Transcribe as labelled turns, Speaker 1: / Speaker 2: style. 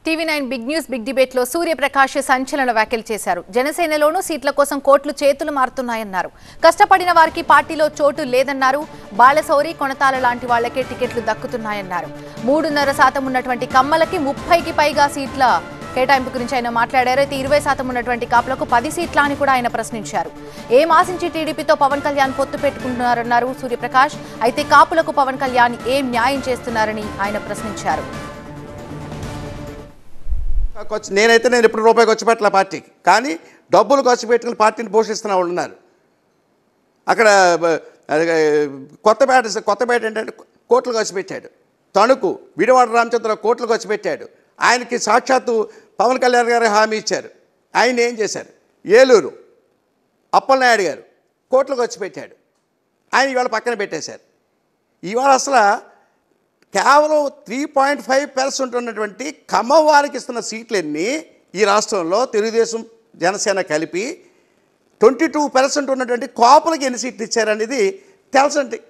Speaker 1: TV9 big news big debate లో సూర్యప్రకాష్ సంచలన వ్యాఖ్యలు చేశారు. జనసేనలోనూ సీట్ల కోసం కోట్లు చేతులు మారుతున్నాయన్నారు. కష్టపడిన వారికి పార్టీలో చోటు లేదన్నారు. బాలశౌరి కొనతాల లాంటి వాళ్లకే టికెట్లు దక్కుతున్నాయన్నారు. 3.5% ఉన్నటువంటి కమ్మలకి 30కి పైగా సీట్ల కేటాయింపు గురించి ఆయన మాట్లాడారు. అయితే 20% ఉన్నటువంటి కాపులకు 10 సీట్ల అని కూడా ఆయన ప్రశ్నించారు. ఏం ఆశించి టీడీపీతో పవన్ కళ్యాణ్ పొత్తు పెట్టుకుంటున్నారన్నారు సూర్యప్రకాష్. అయితే కాపులకు పవన్ కళ్యాణ్ ఏం న్యాయం చేస్తున్నారని ఆయన ప్రశ్నించారు.
Speaker 2: నేను ఎప్పుడు రూపాయి ఖర్చు పెట్టలే పార్టీకి, కానీ డబ్బులు ఖర్చు పెట్టుకుని పార్టీని పోషిస్తున్న వాళ్ళు ఉన్నారు. అక్కడ కొత్తపేట ఏంటంటే కోట్లు ఖర్చు పెట్టాడు. తణుకు విడవాడ రామచంద్ర కోట్లు ఖర్చు పెట్టాడు. ఆయనకి సాక్షాత్తు పవన్ కళ్యాణ్ గారు హామీ ఇచ్చారు. ఆయన ఏం చేశారు? ఏలూరు అప్పలనాయుడు గారు కోట్లు ఖర్చు పెట్టాడు. ఆయన ఇవాళ పక్కన పెట్టేశారు. ఇవాళ అసలు కేవలం 3.5% ఉన్నటువంటి ఖమ్మం వారికి ఇస్తున్న సీట్లన్నీ ఈ రాష్ట్రంలో తెలుగుదేశం జనసేన కలిపి 22% ఉన్నటువంటి కాపులకి ఎన్ని సీట్లు ఇచ్చారనేది తెలుసండి.